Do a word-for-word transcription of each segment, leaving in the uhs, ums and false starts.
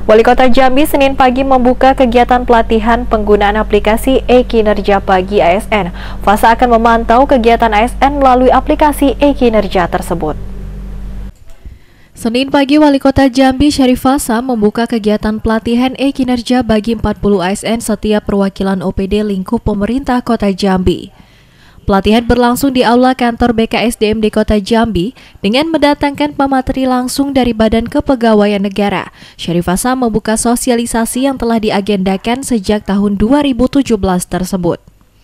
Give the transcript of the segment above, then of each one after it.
Wali Kota Jambi Senin pagi membuka kegiatan pelatihan penggunaan aplikasi e-kinerja bagi A S N. Fasa akan memantau kegiatan A S N melalui aplikasi e-kinerja tersebut. Senin pagi, Wali Kota Jambi Syarif Fasa membuka kegiatan pelatihan e-kinerja bagi empat puluh A S N setiap perwakilan O P D lingkup pemerintah Kota Jambi. Pelatihan berlangsung di Aula Kantor B K S D M D Kota Jambi dengan mendatangkan pemateri langsung dari Badan Kepegawaian Negara. Syarif Fasa membuka sosialisasi yang telah diagendakan sejak tahun dua ribu tujuh belas tersebut.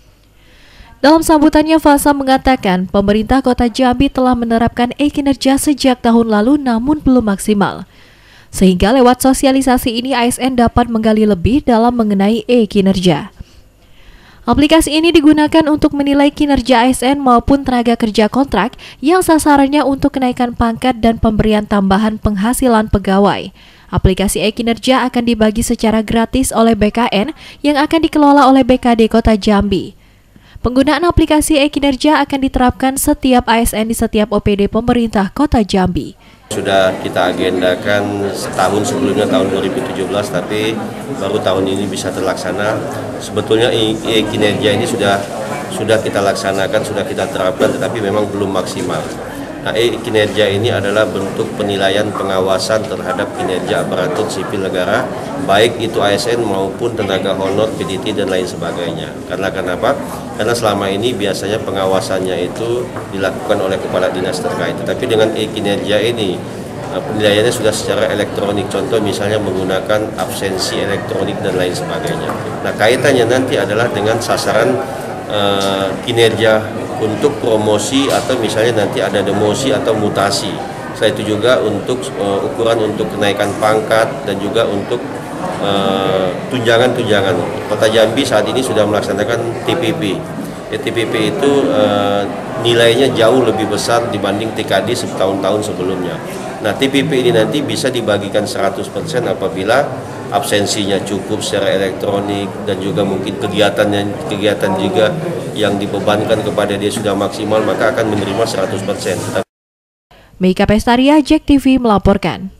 Dalam sambutannya, Fasa mengatakan pemerintah Kota Jambi telah menerapkan e-kinerja sejak tahun lalu namun belum maksimal. Sehingga lewat sosialisasi ini A S N dapat menggali lebih dalam mengenai e-kinerja. Aplikasi ini digunakan untuk menilai kinerja A S N maupun tenaga kerja kontrak yang sasarannya untuk kenaikan pangkat dan pemberian tambahan penghasilan pegawai. Aplikasi e-kinerja akan dibagi secara gratis oleh B K N yang akan dikelola oleh B K D Kota Jambi. Penggunaan aplikasi e-kinerja akan diterapkan setiap A S N di setiap O P D pemerintah Kota Jambi. Sudah kita agendakan setahun sebelumnya tahun dua ribu tujuh belas, tapi baru tahun ini bisa terlaksana. Sebetulnya e-kinerja ini sudah sudah kita laksanakan, sudah kita terapkan, tetapi memang belum maksimal. Nah, e-kinerja ini adalah bentuk penilaian pengawasan terhadap kinerja aparatur sipil negara, baik itu A S N maupun tenaga honor, P D T dan lain sebagainya. Karena kenapa? Karena selama ini biasanya pengawasannya itu dilakukan oleh kepala dinas terkait. Tetapi dengan e-kinerja ini penilaiannya sudah secara elektronik. Contoh misalnya menggunakan absensi elektronik dan lain sebagainya. Nah, kaitannya nanti adalah dengan sasaran uh, kinerja untuk promosi atau misalnya nanti ada demosi atau mutasi. Selain itu juga untuk uh, ukuran untuk kenaikan pangkat dan juga untuk uh, tunjangan-tunjangan. Kota Jambi saat ini sudah melaksanakan T P P. Ya, T P P itu uh, nilainya jauh lebih besar dibanding T K D setahun-tahun sebelumnya. Nah, T P P ini nanti bisa dibagikan seratus persen apabila absensinya cukup secara elektronik dan juga mungkin kegiatannya kegiatan juga yang dibebankan kepada dia sudah maksimal, maka akan menerima seratus persen. Meika Pestaria, Jack T V melaporkan.